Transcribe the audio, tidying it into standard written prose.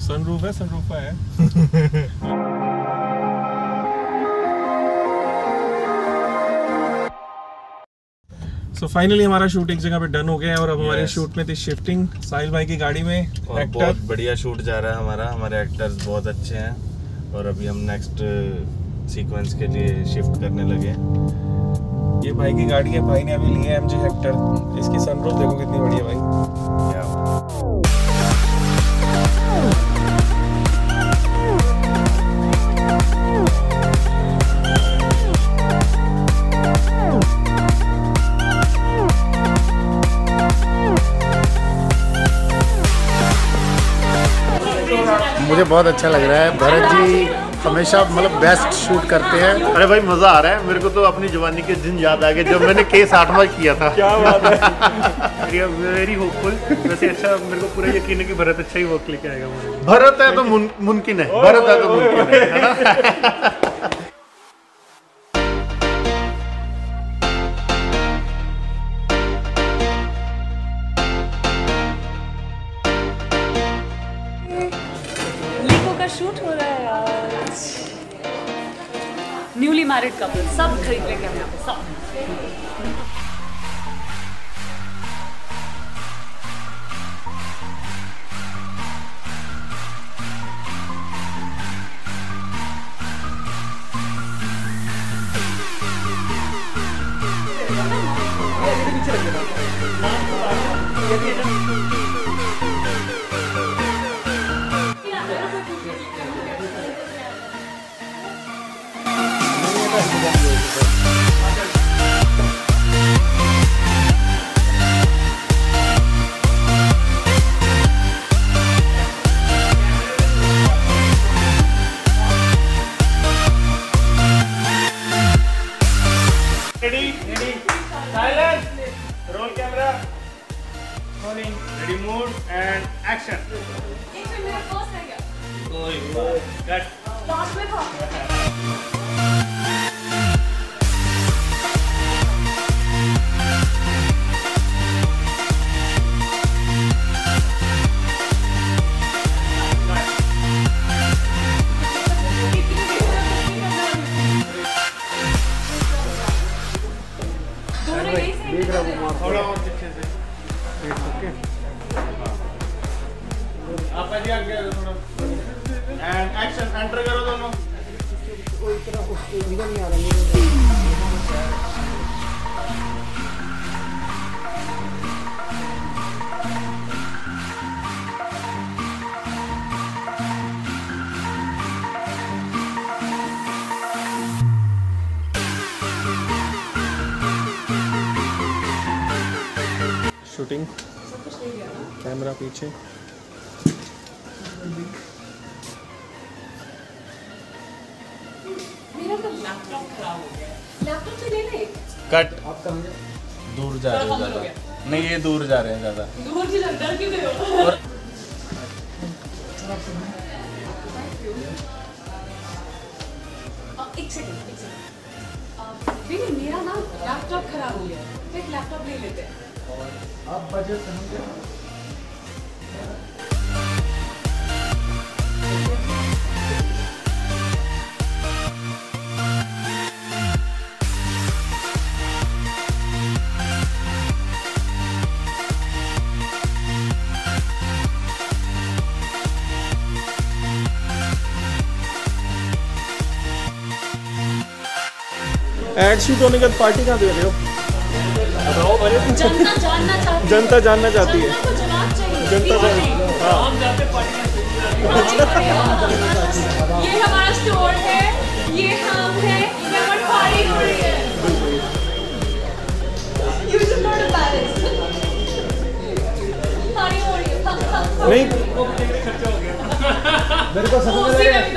Sunroof है, sunroof है। So finally हमारा शूट एक जगह पे डन हो गया है और अब हमारे शूट में थी शिफ्टिंग साहिल भाई की गाड़ी में। और बहुत बढ़िया शूट जा रहा है हमारा, हमारे एक्टर्स बहुत अच्छे हैं और अभी हम नेक्स्ट सीक्वेंस के लिए शिफ्ट करने लगे हैं। ये भाई की गाड़ी है, भाई ने अभी लिया है MG हेक्टर। इसकी सनरूफ देखो कितनी बढ़िया भाई। क्या मुझे बहुत अच्छा लग रहा है। भरत जी हमेशा मतलब बेस्ट शूट करते हैं। अरे भाई मज़ा आ रहा है। मेरे को तो अपनी जवानी के दिन याद आ गए जब मैंने केस 8वां किया था। क्या बात है। Very hopeful. वैसे अच्छा मेरे को पूरा यकीन है कि भरत अच्छा ही वर्क लेके आएगा। भरत है तो मुमकिन है, भरत है तो मुमकिन है ना। शूट हो रहा है आज। न्यूली मैरिड कपल सब खरीद लेंगे हम यहाँ पे सब। थोड़ा और पीछे से आप आगे थोड़ा एंड एक्शन एंटर करो दोनों। नहीं आ रहा शूटिंग कैमरा पीछे। मेरा तो लैपटॉप खराब हो गया। लैपटॉप से ले ले। कट। आप कहाँ गए? दूर जा रहे हैं ज़्यादा। नहीं ये दूर जा रहे हैं ज़्यादा। दूर की अंदर क्यों गए हो? और एक सेकंड नहीं मेरा ना लैपटॉप खराब हो गया तो एक लैपटॉप ले लेते हैं। आप बजट समझे। एड शूट होने के बाद पार्टी कहाँ दे रहे हो? जनता जानना चाहती है। जनता जानना चाहती है। जनता को जवाब चाहिए। जनता हम जाते ये हमारा स्टोर है, ये हम है, ये हमारी पार्टी हो रही है। You should not embarrass. Party हो रही है। नहीं मेरे को समझ में